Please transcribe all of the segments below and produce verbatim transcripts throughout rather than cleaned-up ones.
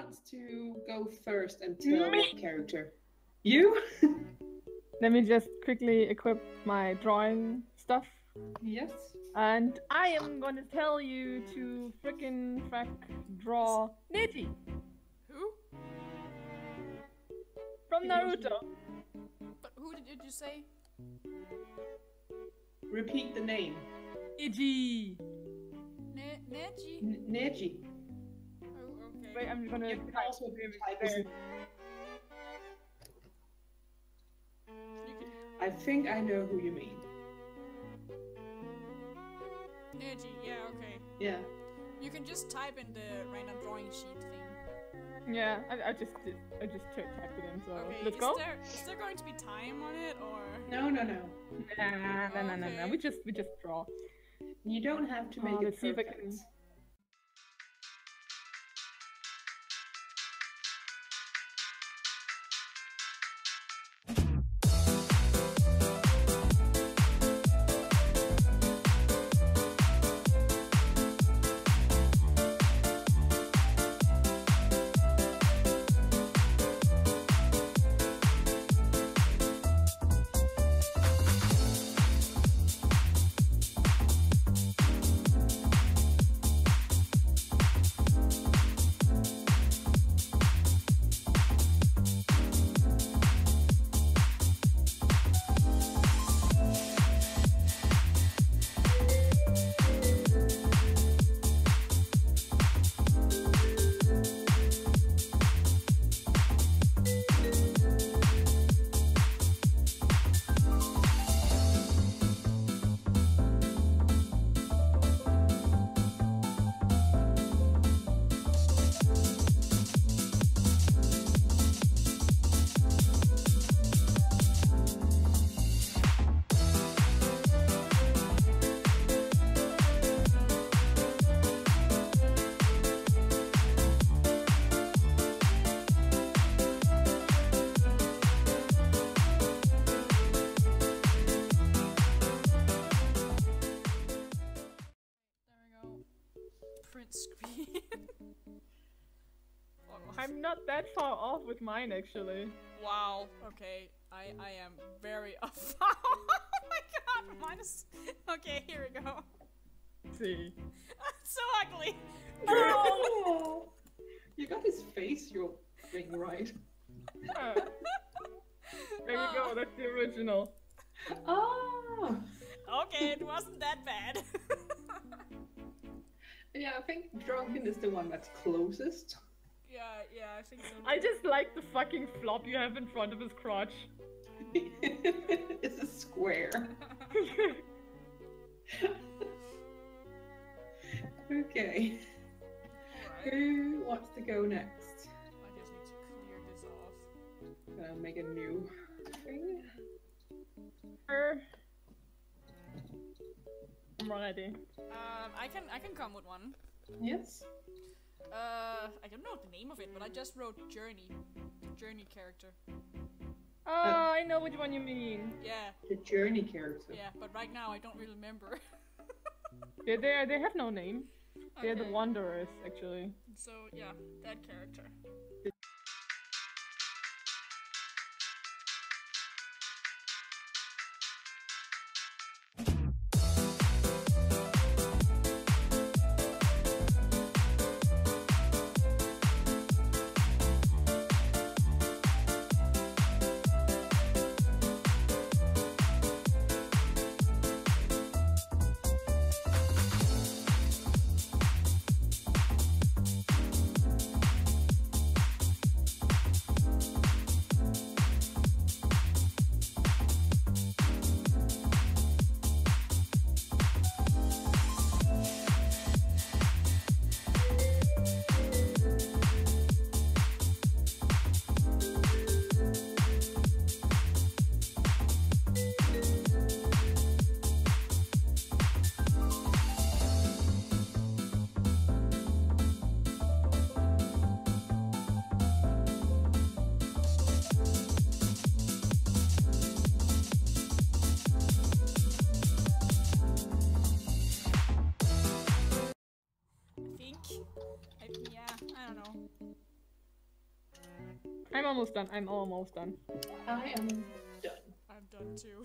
wants to go first and tell Me. what character? You? Let me just quickly equip my drawing stuff. Yes. And I am gonna tell you to frickin' frack draw Neji Who? from Naruto. But who did you say? Repeat the name. Neji. Ne Neji? N- Neji. Oh, okay. Wait, I'm gonna You can type also it type his- there. You can... I think I know who you mean. Neji, yeah, okay. Yeah. You can just type in the random drawing sheet thing. Yeah, I, I just did, I just typed it in, so Okay, let's is go. there is there going to be time on it or? No, no, no. Nah, nah, nah, nah, nah. Okay. We just we just draw. You don't have to Oh, make it let's see if I perfect. can- There we go. Print screen. Oh, I'm not that far off with mine actually. Wow. Okay. I I am very off. Oh my god. Minus. Okay. Here we go. See. So ugly. Oh! You got his face, your thing right. Ah. There we go. That's the original. Oh! Okay. It wasn't that bad. Yeah, I think Drunken is the one that's closest. Yeah. Yeah. I think so. I just like the fucking flop you have in front of his crotch. It's a square. Okay. Alright. Who wants to go next? I just need to clear this off. Gonna make a new thing. Er. I'm ready. Um. I can I can come with one. Yes. Uh. I don't know the name of it, but I just wrote Journey. Journey character. Oh, I know which one you mean. Yeah. The journey character. Yeah. But right now I don't really remember. They they are- they have no name. They're the Okay. Wanderers actually. So yeah, that character. I'm almost done. I'm almost done. I am done. I'm done too.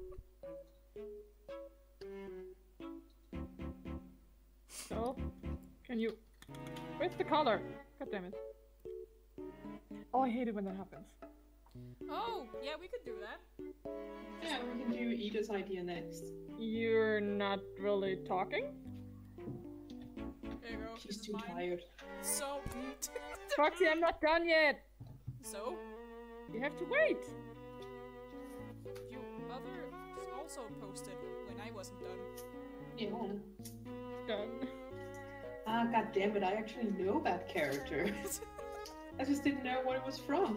So, can you... Where's the color? God damn it. Oh, I hate it when that happens. Oh, yeah, we could do that. Yeah, we can do Ida's idea next. You're not really talking? There you go. She's this is too mine. tired. So. Foxy, I'm not done yet! So? You have to wait! You other also posted when I wasn't done. Yeah. Done. Ah, god damn it, I actually know that character. I just didn't know what it was from.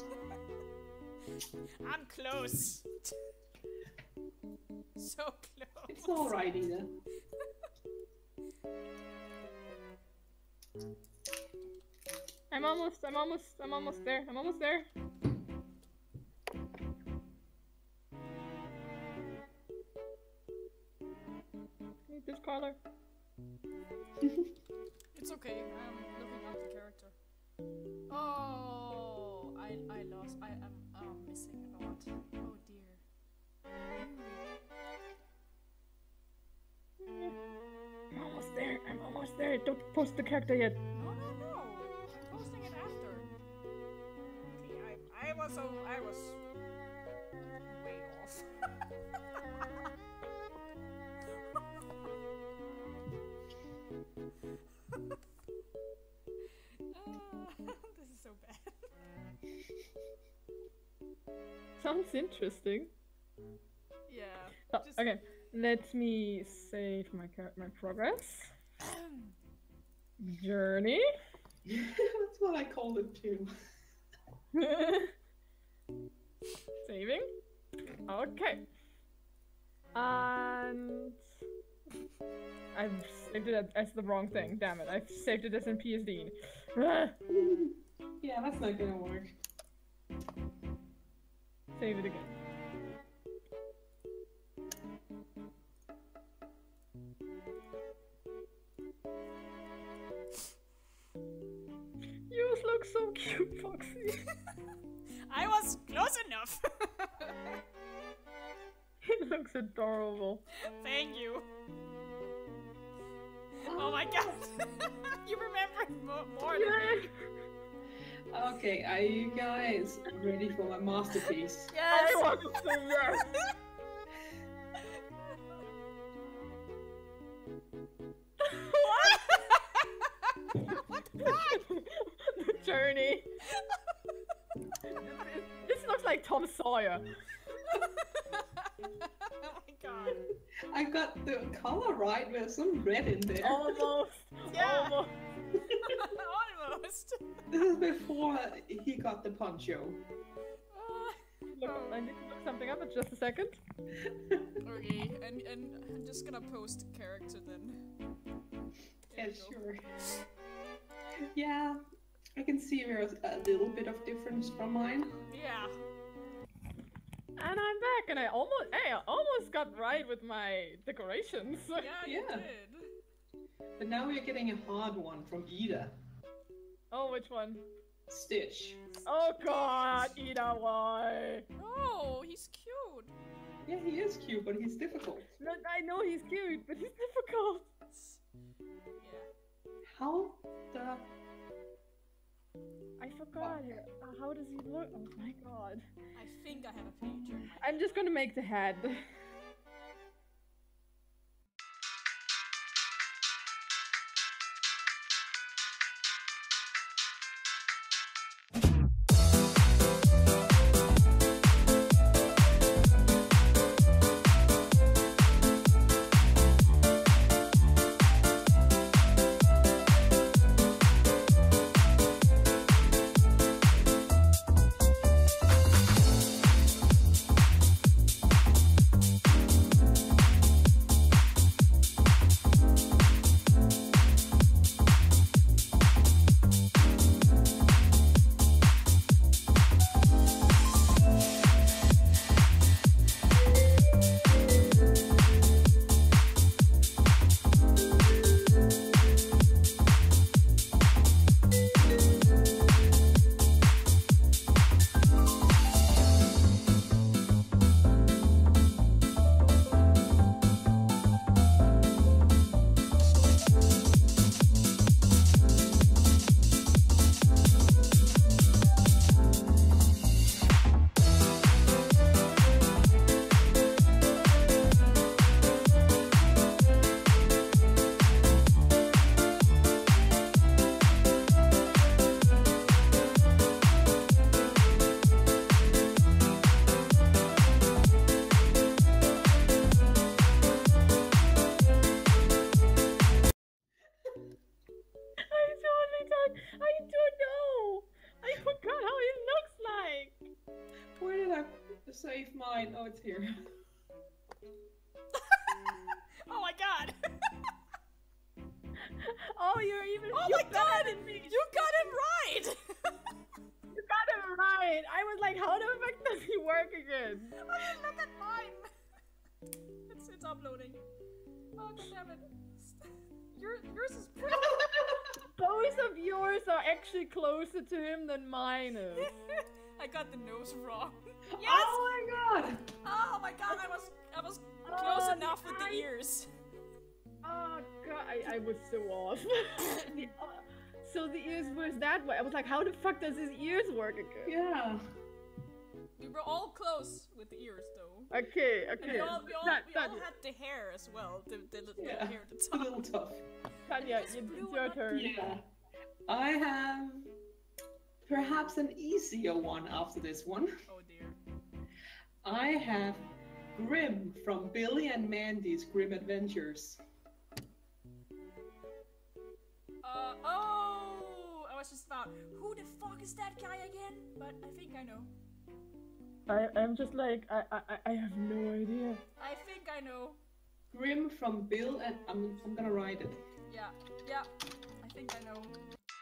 I'm close. So close. It's alright, Ida. I'm almost, I'm almost, I'm almost there. I'm almost there. Need this color. It's okay. I'm looking up the character. Oh, I I lost. I am I'm missing a lot. Oh dear. I'm almost there. I'm almost there. Don't post the character yet. No, no, no. I'm posting it after. Okay, I I was so I was way off. Ah, this is so bad. Sounds interesting. Yeah. Oh, just- okay, let me save my car- my progress. Journey. That's what I called it too. Saving. Okay. And I've saved it as the wrong thing. Damn it! I've saved it as in P S D. Yeah, that's not gonna work. Save it again. You look so cute, Foxy. I was close enough. It looks adorable. Thank you. Oh my god. You remember mo more than me. Okay, are you guys ready for my masterpiece? I Yes. want to say yes. What the fuck? The journey. This looks like Tom Sawyer. Oh my god. I got the color right, there's some red in there. Almost. Yeah. Almost. Almost. This is before he got the poncho. Ah, Look, I need to look something up in just a second. okay, and and I'm just gonna post a character then. Yeah, There you go. sure. Yeah, I can see there's a little bit of difference from mine. Yeah. And I'm back, and I almost, hey, I almost got right with my decorations. Yeah, you Yeah. did. But now we're getting a hard one from Ida. Oh, which one? Stitch. Oh God, Ida, why? Oh, he's cute. Yeah, he is cute, but he's difficult. No, I know he's cute, but he's difficult. Yeah. How the... I forgot. Uh, How does he look? Oh my God. I think I have a picture. in my I'm just gonna make the head. save mine. Oh, it's here. Oh my god! Oh, you're even. Oh you my god! better than me. You got it right! You got it right. I was like, how the fuck does he work again? I didn't look at mine! It's, it's uploading. Oh, god damn it. Your, yours is pretty. Both of yours are actually closer to him than mine is. I got the nose wrong. Yes! Oh my god! Oh my god, I was I was Oh, close enough with the nice. ears. Oh god, I, I was so off. the, uh, so the ears was that way. I was like, how the fuck does his ears work again? Yeah. We were all close with the ears though. Okay, And okay. we all, we all, Ta- we all Tanya, had the hair as well. The, the, the, Yeah. the hair at It's the a top. little tough. Tanya, It's it's blue your and turn. Yeah. I have perhaps an easier one after this one. Oh dear. I have Grim from Billy and Mandy's Grim Adventures. Uh, oh! I was just about, who the fuck is that guy again? But I think I know. I, I'm just like, I, I, I have no idea. I think I know. Grim from Bill and I'm, I'm gonna write it. Yeah, yeah. I think I know.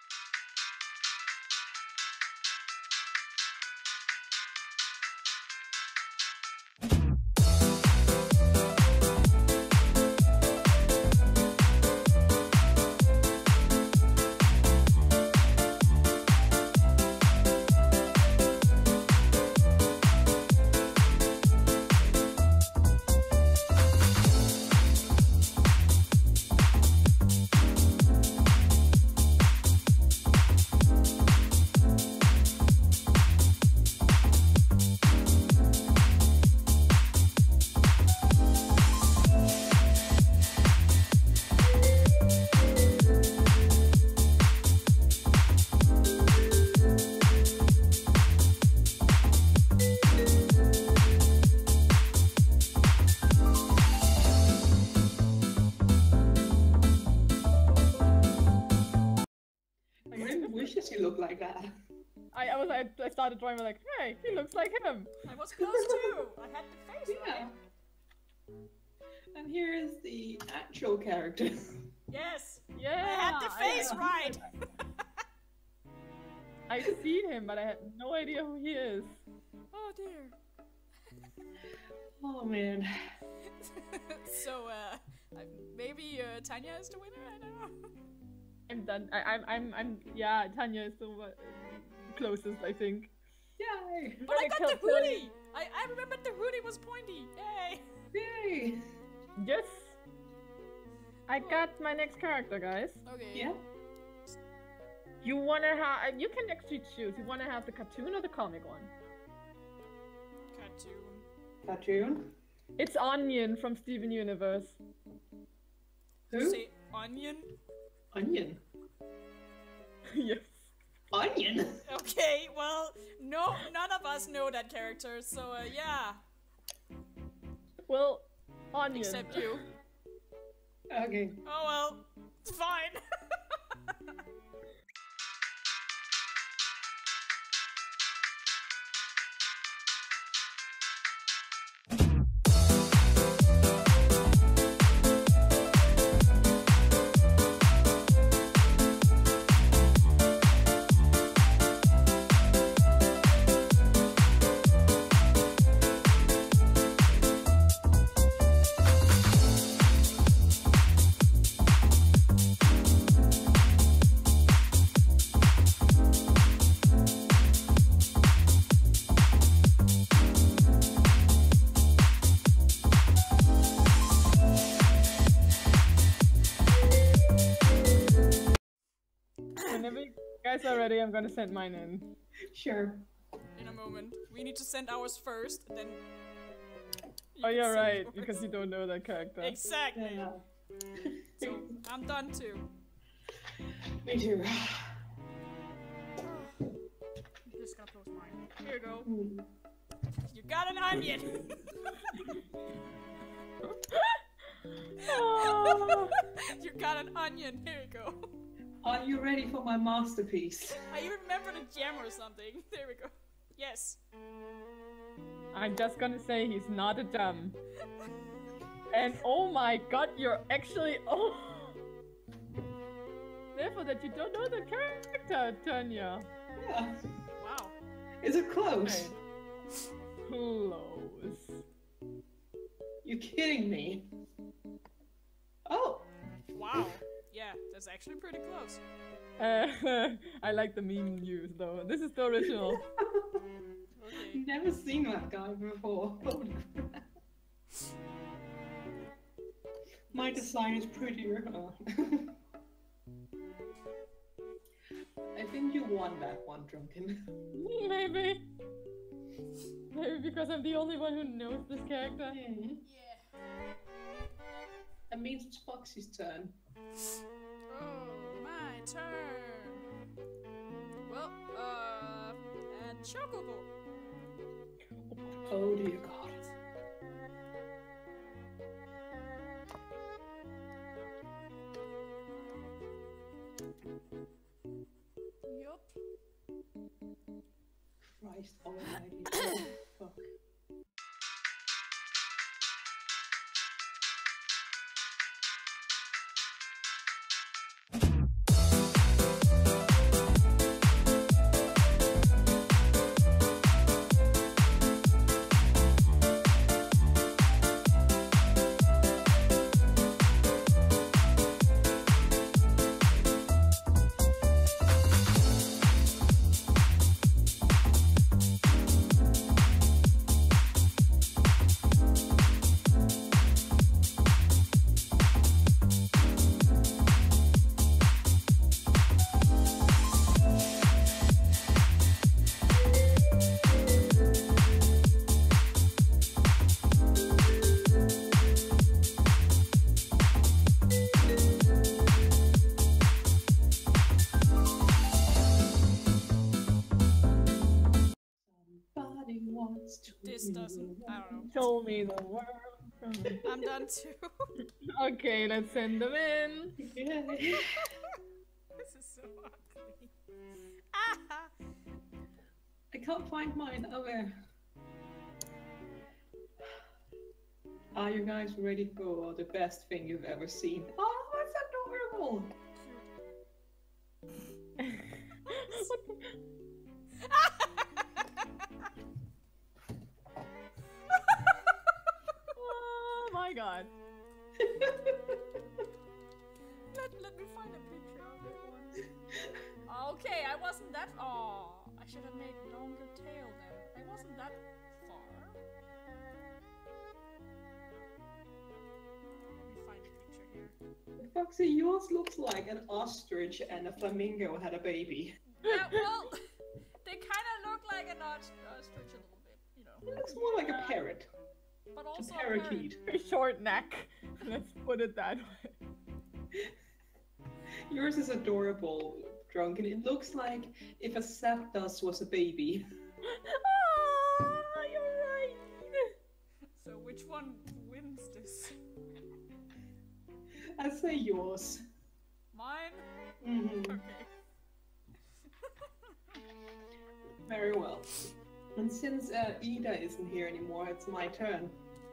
Grim wishes he looked like that. I, I was like, I started drawing, like, hey, he looks like him. I was close too. I had the face Yeah. right. And here is the actual character. Yes. Yeah. I had the face I, right. I've seen him, but I had no idea who he is. Oh dear. Oh man. So, uh, I- maybe uh, Tanya is the winner. I don't know. I'm done. I, I'm, I'm, I'm, yeah, Tanya is the one- closest, I think. Yay! But I I got the killed Tanya. hoodie. I I remembered the hoodie was pointy. Yay. Yay! Yes. I got my next character, guys. Okay. Yeah. You wanna have? You can actually choose. You wanna have the cartoon or the comic one? Cartoon. Cartoon. It's Onion from Steven Universe. Who? Say onion. Onion. Yes. Onion? Okay. Well, no, none of us know that character. So, uh, yeah. Well, Onion. Except you. Okay. Oh well. It's fine. Whenever you guys are ready, I'm gonna send mine in. Sure. In a moment. We need to send ours first, then. you Oh, can you're send right, yours. because you don't know that character. Exactly. Yeah. So I'm done too. Me too. I'm just gonna close mine. Here you go. Hmm. You got an onion. Oh. You got an onion. Here you go. Are you ready for my masterpiece? I even remember the gem or something. There we go. Yes. I'm just gonna say he's not a dumb. And oh my god, you're actually oh. Therefore, that you don't know the character, Tanya. Yeah. Wow. Is it close? Close. You kidding me? Oh. Wow. Yeah, that's actually pretty close. Uh, I like the meme used though. This is the original. Okay. Never seen that guy before. Holy crap. My design is prettier. Huh? I think you won that one, Drunken. Maybe. Maybe because I'm the only one who knows this character. Mm. Yeah. That means it's Foxy's turn. Oh, my turn. Well, uh, and Chocobo. Oh dear God. Yup. Christ almighty. Oh, fuck. Somebody wants to This doesn't. I don't know. Show me the world. I'm done too. Okay, let's send them in. Yeah. This is so ugly. Ah! I can't find mine. Oh, where? Are you guys ready for the best thing you've ever seen? Oh, that's adorable! What the- Oh my god. let, let me find a picture of it one. Okay, I wasn't that. Oh, I should have made longer tail then. I wasn't that far. Let me find a picture here. Foxy, yours looks like an ostrich and a flamingo had a baby. Yeah, well, they kind of look like an ostrich a little bit, you know. It looks more like a parrot. But A also parakeet. Very short neck. Let's put it that way. Yours is adorable, Drunken. It looks like if a Zapdos was a baby. Ah, you're right. So which one wins this? I say yours. Mine? Mhm. Okay. Very well. And since uh, Ida isn't here anymore, it's my turn.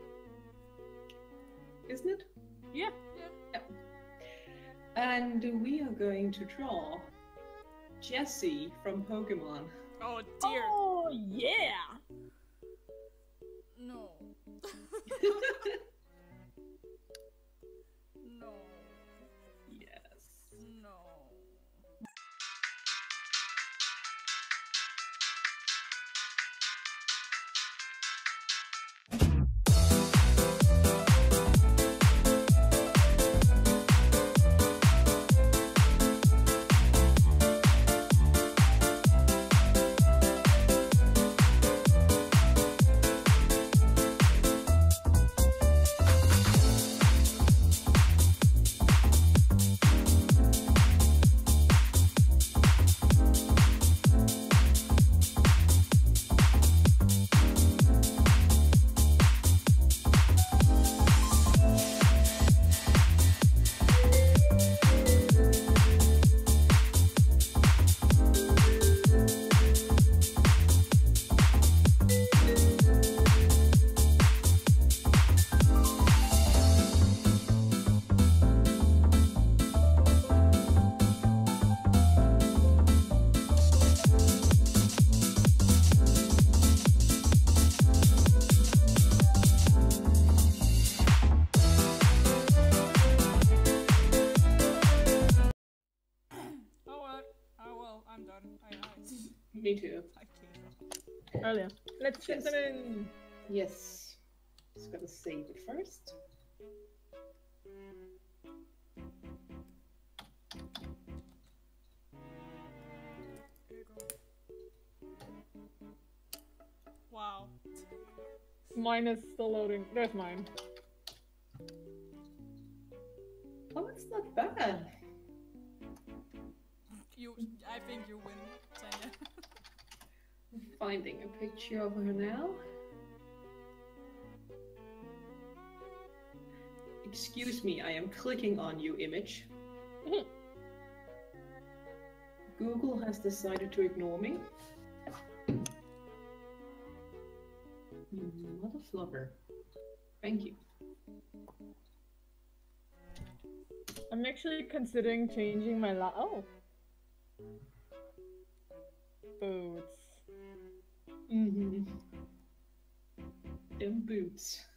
Isn't it? Yeah. Yeah. And we are going to draw Jessie from Pokemon. Oh dear. Oh yeah. No. No. Yes. No. I'm done. I, I, Me too. I gave up. Earlier. Let's Yes. send them in. Yes. Just gotta save it first. Here you go. Wow. Mine is still loading. There's mine. Oh, it's not bad. You, I think you win, Tanya. Finding a picture of her now. Excuse me, I am clicking on you, image. Google has decided to ignore me. Mother flubber. Thank you. I'm actually considering changing my la- oh. Boots. Mm-hmm. Them boots.